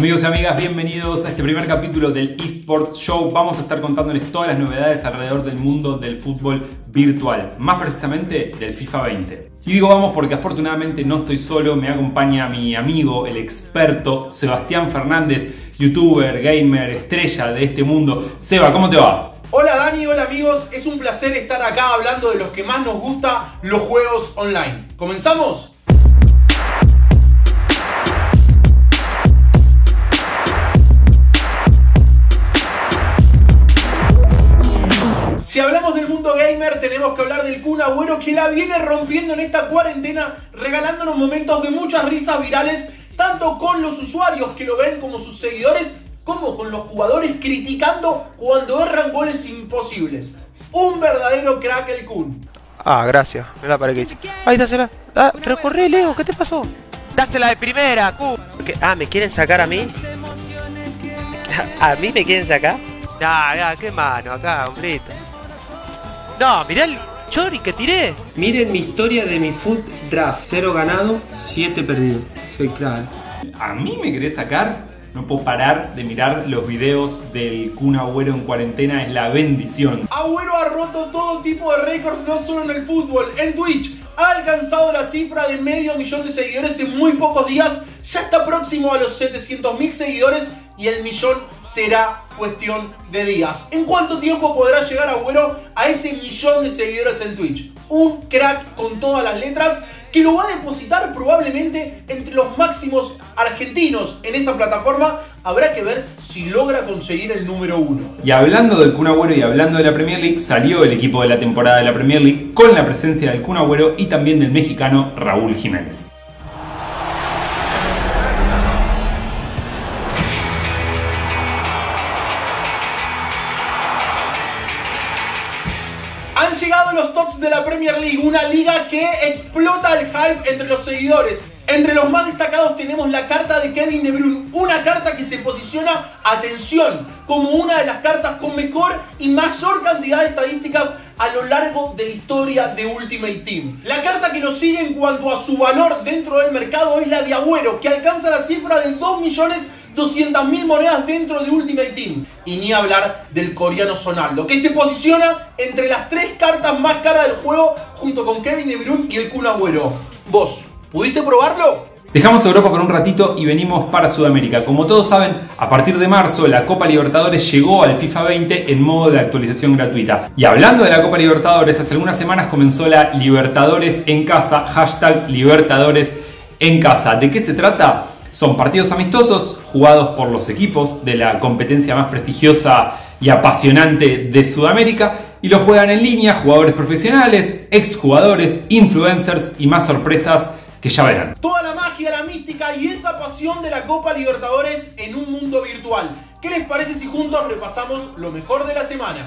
Amigos y amigas, bienvenidos a este primer capítulo del eSports Show. Vamos a estar contándoles todas las novedades alrededor del mundo del fútbol virtual, más precisamente del FIFA 20. Y digo vamos porque afortunadamente no estoy solo, me acompaña mi amigo, el experto Sebastián Fernández, youtuber, gamer, estrella de este mundo. Seba, ¿cómo te va? Hola Dani, hola amigos, es un placer estar acá hablando de los que más nos gusta, los juegos online. ¿Comenzamos? Si hablamos del mundo gamer, tenemos que hablar del Kun Agüero, que la viene rompiendo en esta cuarentena, regalándonos momentos de muchas risas virales, tanto con los usuarios que lo ven como sus seguidores, como con los jugadores criticando cuando erran goles imposibles. Un verdadero crack el Kun. Ah, gracias. Mira para qué. Ahí dásela. Ah, pero corre, Leo, ¿qué te pasó? Dásela de primera, Kun. Ah, ¿me quieren sacar a mí? ¿A mí me quieren sacar? Ya, qué mano acá, hombrito. No, mirá el chori que tiré. Miren mi historia de mi Food Draft. 0 ganado, 7 perdido. Soy crack. ¿A mí me querés sacar? No puedo parar de mirar los videos del Kun Agüero en cuarentena, es la bendición. Agüero ha roto todo tipo de récords, no solo en el fútbol, en Twitch. Ha alcanzado la cifra de medio millón de seguidores en muy pocos días. Ya está próximo a los 700.000 seguidores y el millón será cuestión de días. ¿En cuánto tiempo podrá llegar Agüero a ese millón de seguidores en Twitch? Un crack con todas las letras que lo va a depositar probablemente entre los máximos argentinos en esta plataforma. Habrá que ver si logra conseguir el número 1. Y hablando del Kun Agüero y hablando de la Premier League, salió el equipo de la temporada de la Premier League con la presencia del Kun Agüero y también del mexicano Raúl Jiménez. Han llegado los tops de la Premier League, una liga que explota el hype entre los seguidores. Entre los más destacados tenemos la carta de Kevin De Bruyne, una carta que se posiciona, atención, como una de las cartas con mejor y mayor cantidad de estadísticas a lo largo de la historia de Ultimate Team. La carta que lo sigue en cuanto a su valor dentro del mercado es la de Agüero, que alcanza la cifra de 2.200.000 monedas dentro de Ultimate Team. Y ni hablar del coreano Sonaldo, que se posiciona entre las 3 cartas más caras del juego junto con Kevin De Bruyne y el Kun Agüero. ¿Vos pudiste probarlo? Dejamos Europa por un ratito y venimos para Sudamérica. Como todos saben, a partir de marzo la Copa Libertadores llegó al FIFA 20 en modo de actualización gratuita. Y hablando de la Copa Libertadores, hace algunas semanas comenzó la Libertadores en casa, hashtag Libertadores en casa. ¿De qué se trata? Son partidos amistosos jugados por los equipos de la competencia más prestigiosa y apasionante de Sudamérica y lo juegan en línea jugadores profesionales, exjugadores, influencers y más sorpresas que ya verán. Toda la magia, la mística y esa pasión de la Copa Libertadores en un mundo virtual. ¿Qué les parece si juntos repasamos lo mejor de la semana?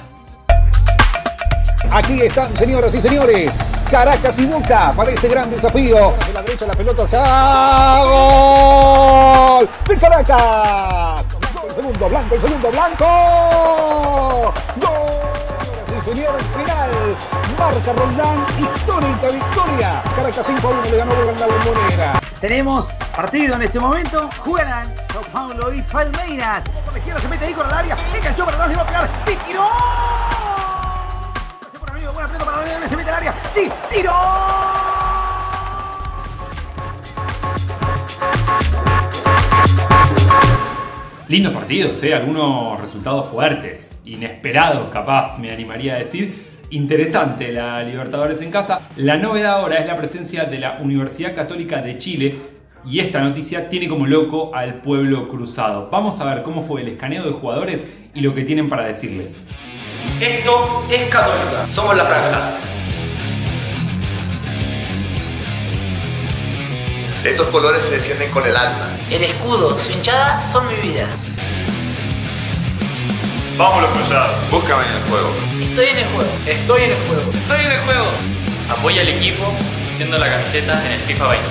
Aquí están, señoras y señores, Caracas y Boca para este gran desafío. De la derecha la pelota está. ¡Gol! ¡De Caracas! Blanco el segundo, Blanco el segundo, Blanco. ¡Gol! Sí, señores, final. Marca Roldán, histórica victoria. Caracas 5-1 le ganó Boca en la Bombonera. Tenemos partido en este momento. Juegan Sao Paulo y Palmeiras. Por la izquierda se mete ahí con el área. Enganchó para atrás y va a pegar. ¡Sí, tiró! Buena pelota para la se mete al área. ¡Sí! ¡Tiró! Lindos partidos, algunos resultados fuertes, inesperados capaz, me animaría a decir. Interesante la Libertadores en casa. La novedad ahora es la presencia de la Universidad Católica de Chile y esta noticia tiene como loco al pueblo cruzado. Vamos a ver cómo fue el escaneo de jugadores y lo que tienen para decirles. Esto es Católica, somos la franja. Estos colores se defienden con el alma. El escudo, su hinchada son mi vida. Vámonos cruzados. Búscame en el juego. Estoy en el juego. Estoy en el juego. Estoy en el juego. Apoya al equipo vistiendo la camiseta en el FIFA 20.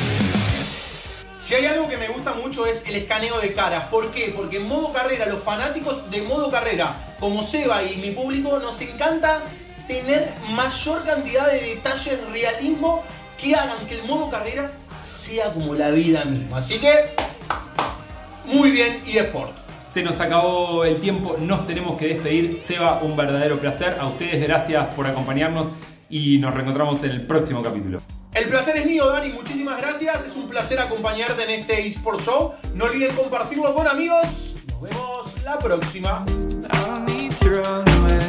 Si hay algo que me gusta mucho es el escaneo de caras. ¿Por qué? Porque en modo carrera, los fanáticos de modo carrera, como Seba y mi público, nos encanta tener mayor cantidad de detalles, realismo, que hagan que el modo carrera sea como la vida misma. Así que, Muy Bien eSport. Se nos acabó el tiempo, nos tenemos que despedir. Seba, un verdadero placer. A ustedes gracias por acompañarnos y nos reencontramos en el próximo capítulo. El placer es mío, Dani, muchísimas gracias. Es un placer acompañarte en este eSport Show. No olviden compartirlo con amigos. Nos vemos la próxima.